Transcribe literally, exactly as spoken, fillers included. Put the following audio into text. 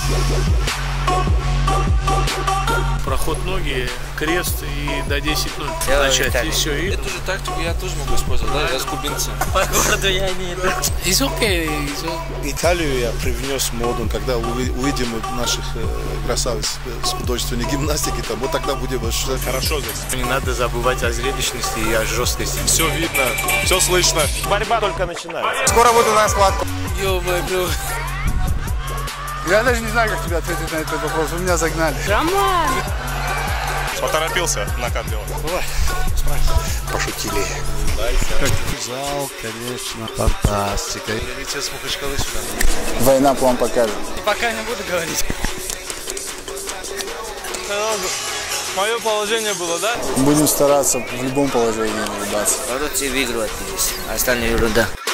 Проход ноги, крест и до десять ноль начать. И все. И... Эту же тактику я тоже могу использовать, да? Я с кубинцем. По городу я не иду. It's okay, it's okay. Италию я привнес моду, когда увидим наших красавиц с художественной гимнастики, там вот тогда будем ощущать хорошо здесь. Не надо забывать о зрелищности и о жесткости. Все видно, все слышно. Борьба только начинается. Скоро буду на схватку. Ё-моё. Я даже не знаю, как тебе ответить на этот вопрос. Вы меня загнали. Роман! Поторопился на делать. Пошутили. Зал, конечно, фантастика. Я летел с Махачкалы сюда. Война план покажет. Пока не буду говорить. Мое положение было, да? Будем стараться в любом положении улыбаться. Вот тебе в игру отпились. Остальная ерунда.